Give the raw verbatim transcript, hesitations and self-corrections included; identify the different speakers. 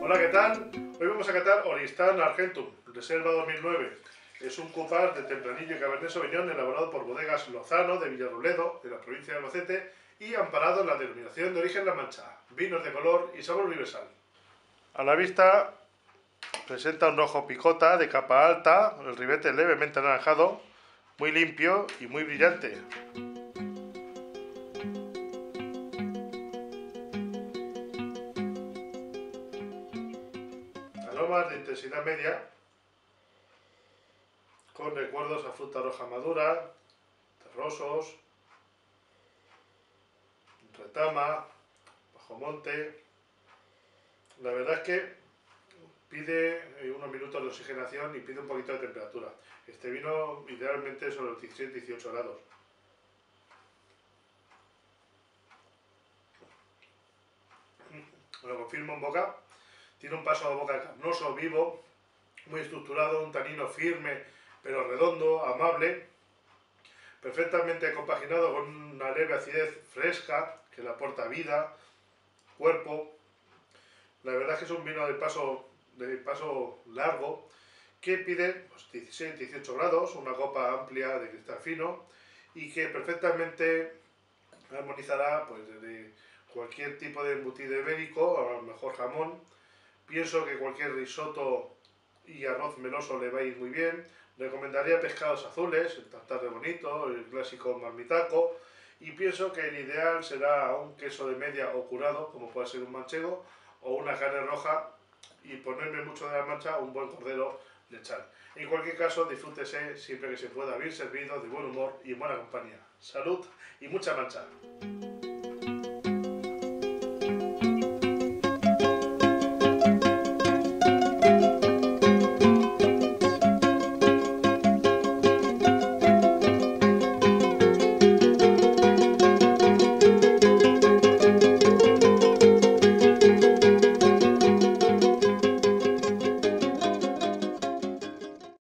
Speaker 1: Hola, ¿qué tal? Hoy vamos a catar Oristán Argentum, Reserva dos mil nueve. Es un cupar de Tempranillo y Cabernet Sauvignon elaborado por Bodegas Lozano de Villarrobledo, de la provincia de Albacete, y amparado en la denominación de origen La Mancha. Vinos de color y sabor universal. A la vista presenta un rojo picota de capa alta, el ribete levemente anaranjado, muy limpio y muy brillante. Aromas de intensidad media, con recuerdos a fruta roja madura, terrosos, retama, bajomonte. La verdad es que pide unos minutos de oxigenación y pide un poquito de temperatura. Este vino idealmente sobre los diecisiete a dieciocho grados. Lo confirmo en boca. Tiene un paso de boca carnoso, vivo, muy estructurado, un tanino firme pero redondo, amable, perfectamente compaginado con una leve acidez fresca que le aporta vida, cuerpo. La verdad es que es un vino de paso, de paso largo que pide pues, dieciséis a dieciocho grados, una copa amplia de cristal fino y que perfectamente armonizará pues, desde cualquier tipo de embutido ibérico, a lo mejor jamón. Pienso que cualquier risotto y arroz meloso le va a ir muy bien. Recomendaría pescados azules, el tartar de bonito, el clásico marmitaco. Y pienso que el ideal será un queso de media o curado, como puede ser un manchego, o una carne roja, y ponerme mucho de la mancha, un buen cordero lechal. En cualquier caso, disfrútese siempre que se pueda, bien servido, de buen humor y en buena compañía. Salud y mucha mancha.